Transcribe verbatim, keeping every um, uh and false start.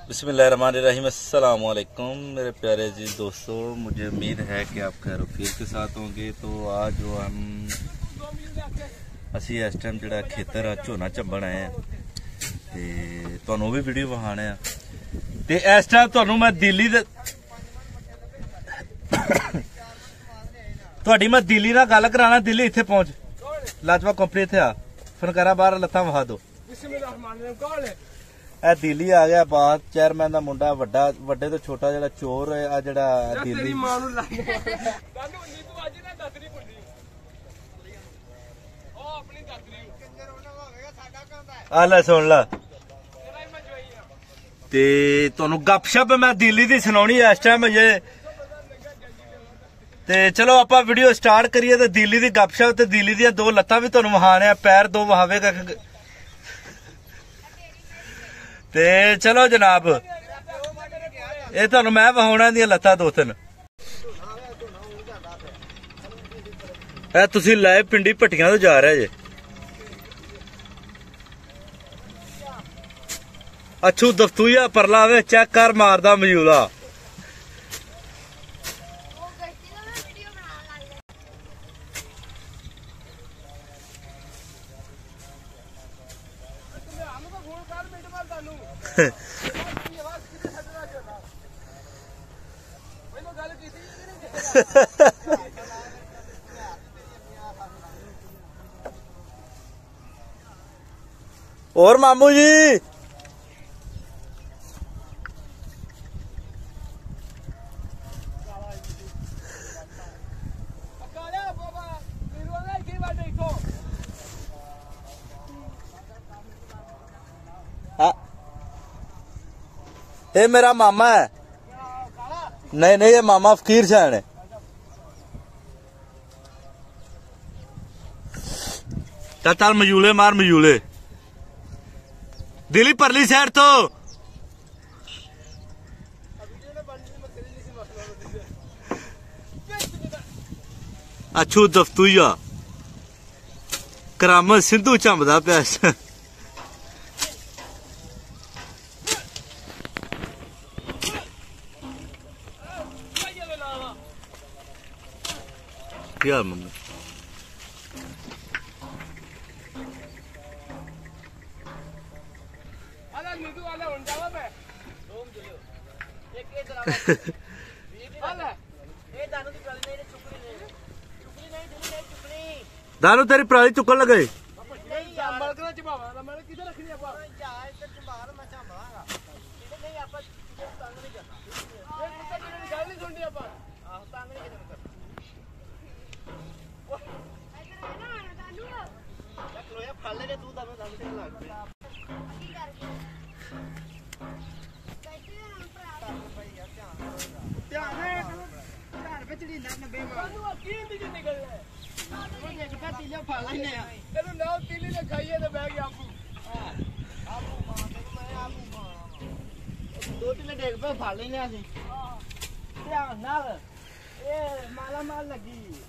बिस्मिल्लाहिर्रहमानिर्रहीम। अस्सलाम वालेकुम मेरे प्यारे जी दोस्तों, मुझे उम्मीद है कि आप खैर खैर के साथ होंगे। तो आज जो हम असी इस टाइम जो खेतर झोना झंबन आए हैं तो तुहानू भी वीडियो विखाने ते इस टाइम तुहानू मैं दिल्ली दे तुहाडी मैं दिल्ली नाल गल कराना। दिल्ली इत्थे पहुंच लाजपा कंपनी इत्थे आ फनकारा बाहर लत्तां वहा दो। ए दिल्ली आ गया बात चेयरमैन का मुंडा वड्डा वड्डे तो छोटा जड़ा चोर है आ जड़ा दिल्ली आला सुन ला ते तुहानू गपशप मैं दिल्ली दी सुनानी इस टाइम जे ते चलो आपां वीडियो स्टार्ट करिए ते दिल्ली दी गपशप ते दिल्ली दी दो लत्तां भी तुहानू वहाने पैर दो वहावेगा ते चलो जनाब ये तुहानू मैं वहाउणा दी लत्तां दो तीन ए तुसी लाइव पिंडी भट्टियां तो जा रहे जे। अच्छू दफ्तूया परला वे चेक कर मारदा मजूला और मामू जी ये मेरा मामा है। नहीं नहीं ये मामा फकीर शाह है। चल मजूले मार मजूले दिल्ली परली साइड तो अच्छू दफ्तूया करामत सिंधु झंबदा पिया। क्या मम्मी दानू तेरी पराली चुकन लगे दो तीन डेग पे फड़ लेने ध्यान नाल माला माल लगी